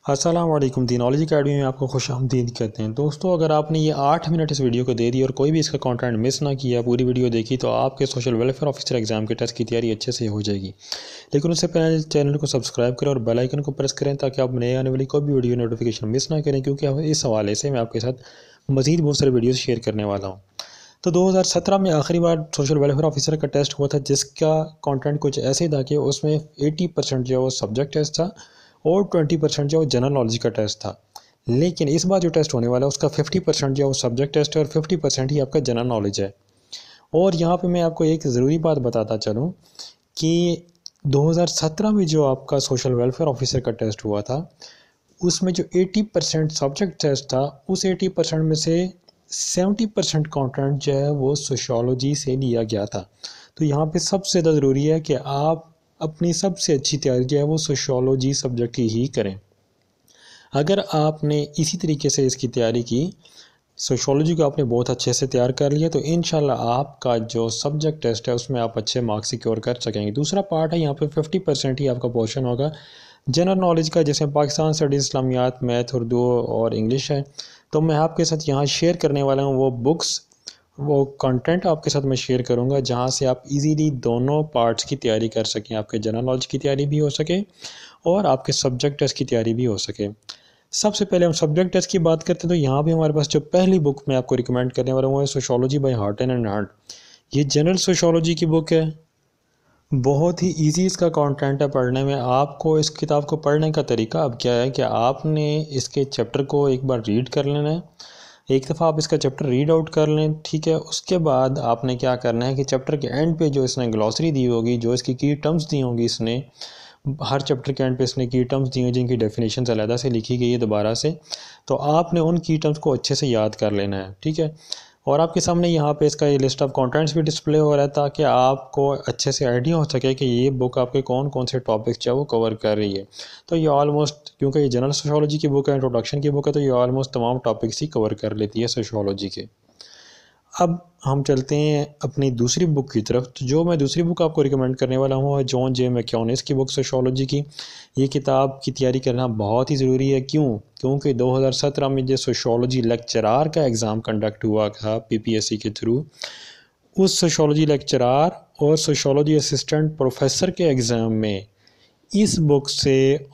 अस्सलाम वालेकुम। दी knowledge academy में आपको खुश आमदीद कहते हैं। दोस्तों, अगर आपने ये 8 मिनट इस वीडियो को दे दी और कोई भी इसका कंटेंट मिस ना किया, पूरी वीडियो देखी, तो आपके सोशल वेलफेयर ऑफिसर एग्जाम के टेस्ट की तैयारी अच्छे से हो जाएगी। लेकिन उससे पहले चैनल को सब्सक्राइब करें और बेल आइकन को प्रेस करें ताकि आप नए आने वाली कोई भी वीडियो नोटिफिकेशन मिस ना करें, क्योंकि इस हवाले से मैं आपके साथ मज़ीद बहुत सारे वीडियोज़ शेयर करने वाला हूँ। तो 2017 में आखिरी बार सोशल वेलफेयर ऑफिसर का टेस्ट हुआ था, जिसका कंटेंट कुछ ऐसे था कि उसमें 80% जो है वो सब्जेक्ट टेस्ट था और 20% जो है जनरल नॉलेज का टेस्ट था। लेकिन इस बार जो टेस्ट होने वाला है उसका 50% जो है वो सब्जेक्ट टेस्ट है और 50% ही आपका जनरल नॉलेज है। और यहाँ पे मैं आपको एक ज़रूरी बात बताता चलूँ कि 2017 में जो आपका सोशल वेलफेयर ऑफिसर का टेस्ट हुआ था, उसमें जो 80% सब्जेक्ट टेस्ट था, उस 80% में से 70% कंटेंट जो है वो सोशियोलॉजी से लिया गया था। तो यहाँ पे सबसे ज़्यादा ज़रूरी है कि आप अपनी सबसे अच्छी तैयारी जो है वो सोशियोलॉजी सब्जेक्ट की ही करें। अगर आपने इसी तरीके से इसकी तैयारी की, सोशियोलॉजी को आपने बहुत अच्छे से तैयार कर लिया, तो इंशाल्लाह आपका जो सब्जेक्ट टेस्ट है उसमें आप अच्छे मार्क्स सिक्योर कर सकेंगे। दूसरा पार्ट है यहाँ पे 50% ही आपका पोर्शन होगा जनरल नॉलेज का, जैसे पाकिस्तान स्टडीज़, इस्लामियात, मैथ, उर्दू और इंग्लिश है। तो मैं आपके साथ यहाँ शेयर करने वाला हूँ वो बुक्स, वो कंटेंट आपके साथ मैं शेयर करूँगा जहाँ से आप इजीली दोनों पार्ट्स की तैयारी कर सकें। आपके जनरल नॉलेज की तैयारी भी हो सके और आपके सब्जेक्ट टेस्ट की तैयारी भी हो सके। सबसे पहले हम सब्जेक्ट टेस्ट की बात करते हैं, तो यहाँ भी हमारे पास जो पहली बुक मैं आपको रिकमेंड करने वाला हूँ वो है sociology by Horton and Hart. ये जनरल सोशियोलॉजी की बुक है, बहुत ही इजी इसका कंटेंट है पढ़ने में। आपको इस किताब को पढ़ने का तरीका अब क्या है कि आपने इसके चैप्टर को एक बार रीड कर लेना है। एक दफ़ा आप इसका चैप्टर रीड आउट कर लें, ठीक है। उसके बाद आपने क्या करना है कि चैप्टर के एंड पे जो इसने ग्लॉसरी दी होगी, जो इसकी की टर्म्स दी होंगी, इसने हर चैप्टर के एंड पे इसने की टर्म्स दी हैं जिनकी डेफिनेशन अलहदा से लिखी गई है दोबारा से, तो आपने उन की टर्म्स को अच्छे से याद कर लेना है, ठीक है। और आपके सामने यहाँ पे इसका ये लिस्ट ऑफ कंटेंट्स भी डिस्प्ले हो रहा है ताकि आपको अच्छे से आइडिया हो सके कि ये बुक आपके कौन कौन से टॉपिक्स जो है वो कवर कर रही है। तो ये ऑलमोस्ट, क्योंकि ये जनरल सोशियोलॉजी की बुक है, इंट्रोडक्शन की बुक है, तो ये ऑलमोस्ट तमाम टॉपिक्स ही कवर कर लेती है सोशियोलॉजी के। अब हम चलते हैं अपनी दूसरी बुक की तरफ। तो जो मैं दूसरी बुक आपको रिकमेंड करने वाला हूँ है जॉन जे मैक्योनिस की बुक सोशियोलॉजी की। ये किताब की तैयारी करना बहुत ही ज़रूरी है। क्योंकि 2017 में जो सोशियोलॉजी लेक्चरार का एग्ज़ाम कंडक्ट हुआ था PPSC के थ्रू, उस सोशियोलॉजी लेक्चरार और सोशियोलॉजी असिस्टेंट प्रोफेसर के एग्ज़ाम में इस बुक से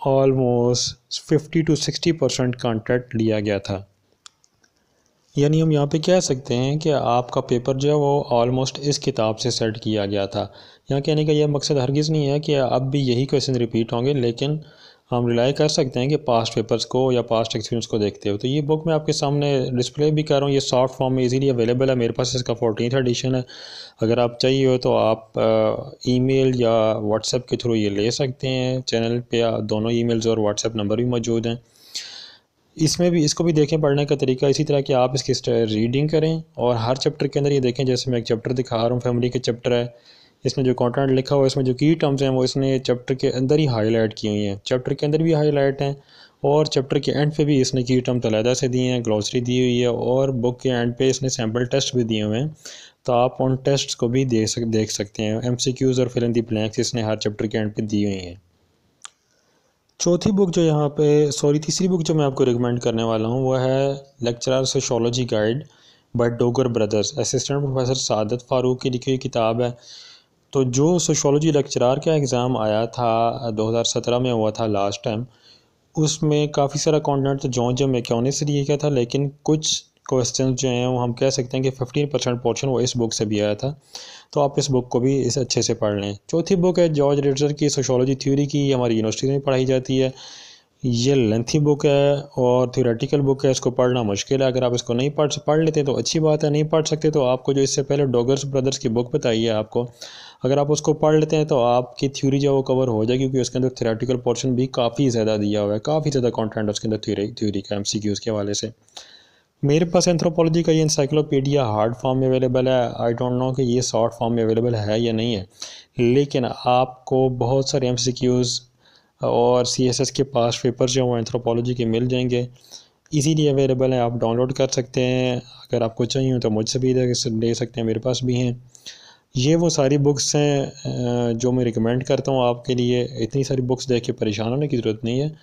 ऑलमोस्ट 50 to 60% कंटेंट लिया गया था। यानी हम यहाँ पे कह सकते हैं कि आपका पेपर जो है वो ऑलमोस्ट इस किताब से सेट किया गया था। यहाँ कहने का यह मकसद हरगिज़ नहीं है कि अब भी यही क्वेश्चन रिपीट होंगे, लेकिन हम रिलाई कर सकते हैं कि पास्ट पेपर्स को या पास्ट एक्सपीरियंस को देखते हो। तो ये बुक मैं आपके सामने डिस्प्ले भी कर रहा हूँ, ये सॉफ्ट फॉर्म में इजीली अवेलेबल है। मेरे पास इसका 14th एडिशन है। अगर आप चाहिए हो तो आप ईमेल या व्हाट्सएप के थ्रू ये ले सकते हैं। चैनल पर दोनों ईमेल्स और व्हाट्सएप नंबर भी मौजूद हैं। इसमें भी, इसको भी देखें पढ़ने का तरीका इसी तरह कि आप इसकी रीडिंग करें और हर चैप्टर के अंदर ये देखें। जैसे मैं एक चैप्टर दिखा रहा हूँ, फैमिली के चैप्टर है, इसमें जो कंटेंट लिखा हुआ है, इसमें जो की टर्म्स हैं वो इसने चैप्टर के अंदर ही हाईलाइट की हुई हैं। चैप्टर के अंदर भी हाईलाइट हैं और चैप्टर के एंड पे भी इसने की टर्म्स अलहदा से दिए हैं, ग्लॉसरी दी हुई है और बुक के एंड पे इसने सैम्पल टेस्ट भी दिए हुए हैं। तो आप उन टेस्ट को भी देख सकते हैं। MCQs और फिल इन द ब्लैंक्स इसने हर चैप्टर के एंड पे दी हुई हैं। चौथी बुक जो यहाँ पे, तीसरी बुक जो मैं आपको रिकमेंड करने वाला हूँ वो है lecturer sociology guide by Dogar brothers, assistant professor Saadat Farooq की लिखी हुई किताब है। तो जो सोशियोलॉजी लेक्चरार का एग्ज़ाम आया था 2017 में हुआ था लास्ट टाइम, उसमें काफ़ी सारा कंटेंट तो जॉन जे मैक्योनिस से लिया गया था, लेकिन कुछ क्वेश्चन जो हैं वो हम कह सकते हैं कि 15% पोर्शन वो इस बुक से भी आया था। तो आप इस बुक को भी इस अच्छे से पढ़ लें। चौथी बुक है जॉर्ज रिचर की सोशियोलॉजी थ्योरी की, हमारी यूनिवर्सिटी में पढ़ाई जाती है। ये लेंथी बुक है और थ्योरेटिकल बुक है, इसको पढ़ना मुश्किल है। अगर आप इसको नहीं पढ़ लेते तो अच्छी बात है, नहीं पढ़ सकते तो आपको जो इससे पहले डोगर्स ब्रदर्स की बुक बताई है आपको, अगर आप उसको पढ़ लेते हैं तो आपकी थ्योरी जो वो कवर हो जाएगी, क्योंकि उसके अंदर थ्योरेटिकल पोर्शन भी काफ़ी ज़्यादा दिया हुआ है, काफ़ी ज़्यादा कंटेंट उसके अंदर थ्योरी का MCQs के हवाले से। मेरे पास एंथ्रोपोलॉजी का ये इंसाइक्लोपीडिया हार्ड फॉर्म में अवेलेबल है। आई डोंट नो कि ये सॉफ्ट फॉर्म में अवेलेबल है या नहीं है, लेकिन आपको बहुत सारे MCQs और CSS के पास पेपर जो हैं एंथ्रोपोलॉजी के मिल जाएंगे, इजीली अवेलेबल है, आप डाउनलोड कर सकते हैं। अगर आपको चाहिए हो तो मुझसे भी ले सकते हैं, मेरे पास भी हैं। ये वो सारी बुक्स हैं जो मैं रिकमेंड करता हूँ आपके लिए। इतनी सारी बुक्स देख के परेशान होने की ज़रूरत नहीं है।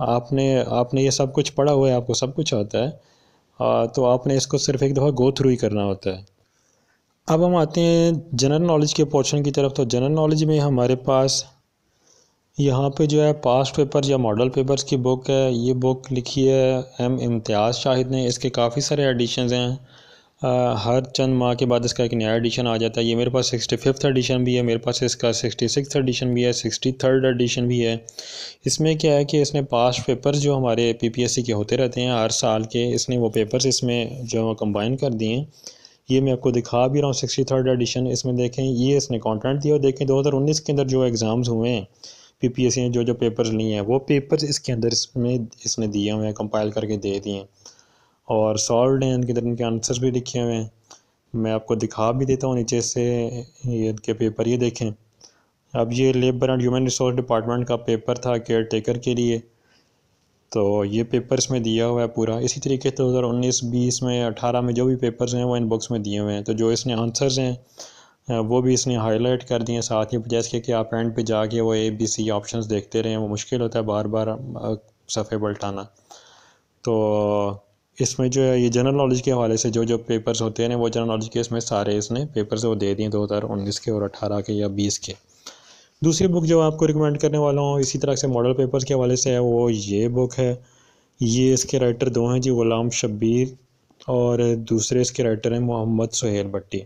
आपने आपने ये सब कुछ पढ़ा हुआ है, आपको सब कुछ आता है, तो आपने इसको सिर्फ एक दफ़ा गो थ्रू ही करना होता है। अब हम आते हैं जनरल नॉलेज के पोर्शन की तरफ। तो जनरल नॉलेज में हमारे पास यहाँ पे जो है पास्ट पेपर्स या मॉडल पेपर्स की बुक है। ये बुक लिखी है इम्तियाज़ शाहिद ने। इसके काफ़ी सारे एडिशंस हैं। हर चंद माह के बाद इसका एक नया एडिशन आ जाता है। ये मेरे पास 65th एडिशन भी है, मेरे पास इसका 66th एडिशन भी है, 63rd एडिशन भी है। इसमें क्या है कि इसने पास्ट पेपर्स जो हमारे PPSC के होते रहते हैं हर साल के, इसने वो पेपर्स इसमें जो कंबाइन कर दिए हैं। ये मैं आपको दिखा भी रहा हूँ 63rd एडिशन। इसमें देखें, ये इसने कंटेंट दिया और देखें 2019 के अंदर जो एग्ज़ाम्स हुए हैं PPSC ने जो पेपर्स लिए हैं वो पेपर्स इसके अंदर इसने दिए हुए हैं, कंपाइल करके दे दिए हैं और सॉल्व हैं। इनके अंदर इनके आंसर्स भी लिखे हुए हैं। मैं आपको दिखा भी देता हूँ नीचे से ये इनके पेपर, ये देखें। अब ये labour and human resource department का पेपर था केयर टेकर के लिए, तो ये पेपर इसमें दिया हुआ है पूरा। इसी तरीके से 2019, 20 में, 18 में जो भी पेपर्स हैं वो इन बुक्स में दिए हुए हैं। तो जो इसने आंसर्स हैं वो भी इसने हाईलाइट कर दिए हैं साथ ही, जैसे कि आप एंड पे जाके वो ABC ऑप्शंस देखते रहें, वो मुश्किल होता है बार बार सफ़े पलटाना। तो इसमें जो है ये जनरल नॉलेज के हवाले से जो जो पेपर्स होते हैं वो जनरल नॉलेज के इसमें सारे इसने पेपर्स वो दे दिए 2019 के और 18 के या 20 के। दूसरी बुक जो आपको रिकमेंड करने वाला हूँ इसी तरह से मॉडल पेपर्स के हवाले से है, वो ये बुक है। ये इसके राइटर दो हैं जी, ग़ुलाम शब्बीर, और दूसरे इसके राइटर हैं मोहम्मद सुहेल भट्टी।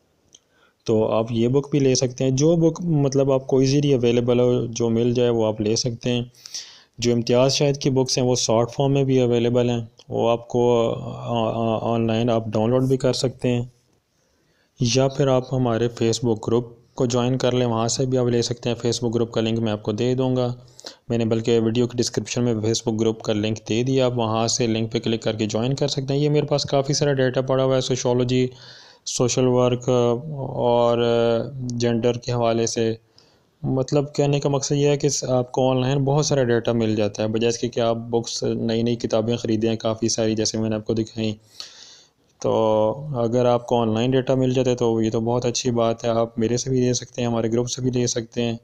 तो आप ये बुक भी ले सकते हैं। जो बुक मतलब आपको ईजीली अवेलेबल हो, जो मिल जाए वो आप ले सकते हैं। जो इम्तियाज़ शाहिद की बुक्स हैं वो शॉर्ट फॉर्म में भी अवेलेबल हैं, वो आपको ऑनलाइन आप डाउनलोड भी कर सकते हैं, या फिर आप हमारे फेसबुक ग्रुप को ज्वाइन कर लें, वहाँ से भी आप ले सकते हैं। फेसबुक ग्रुप का लिंक मैं आपको दे दूँगा, मैंने बल्कि वीडियो के डिस्क्रिप्शन में फेसबुक ग्रुप का लिंक दे दिया। आप वहाँ से लिंक पे क्लिक करके ज्वाइन कर सकते हैं। ये मेरे पास काफ़ी सारा डेटा पड़ा हुआ है सोशोलॉजी, सोशल वर्क और जेंडर के हवाले से। मतलब कहने का मकसद ये है कि आपको ऑनलाइन बहुत सारा डाटा मिल जाता है, बजाय इसके कि आप बुक्स नई नई किताबें ख़रीदें काफ़ी सारी, जैसे मैंने आपको दिखाई। तो अगर आपको ऑनलाइन डाटा मिल जाता है तो ये तो बहुत अच्छी बात है। आप मेरे से भी ले सकते हैं, हमारे ग्रुप से भी ले सकते हैं।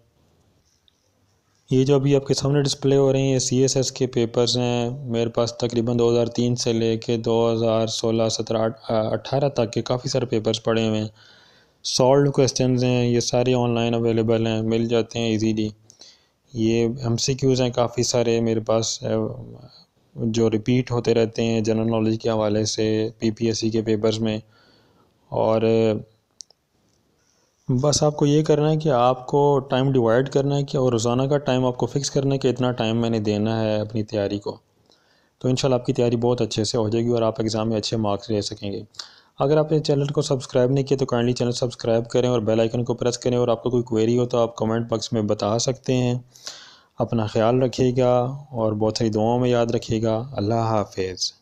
ये जो अभी आपके सामने डिस्प्ले हो रहे हैं ये CSS के पेपर्स हैं। मेरे पास तकरीबन 2003 से लेके 2016, 17, 18 तक के काफ़ी सारे पेपर्स पड़े हुए हैं। सॉल्व क्वेश्चंस हैं, ये सारे ऑनलाइन अवेलेबल हैं, मिल जाते हैं इजीली। ये MCQs हैं काफ़ी सारे मेरे पास, जो रिपीट होते रहते हैं जनरल नॉलेज के हवाले से PPSC के पेपर्स में। और बस आपको ये करना है कि आपको टाइम डिवाइड करना है कि और रोज़ाना का टाइम आपको फ़िक्स करना है कि इतना टाइम मैंने देना है अपनी तैयारी को। तो इंशाल्लाह आपकी तैयारी बहुत अच्छे से हो जाएगी और आप एग्ज़ाम में अच्छे मार्क्स ले सकेंगे। अगर आपने चैनल को सब्सक्राइब नहीं किया तो काइंडली चैनल सब्सक्राइब करें और बेल आइकन को प्रेस करें। और आपको कोई क्वेरी हो तो आप कमेंट बॉक्स में बता सकते हैं। अपना ख्याल रखिएगा और बहुत सारी दुआओं में याद रखिएगा। अल्लाह हाफिज़।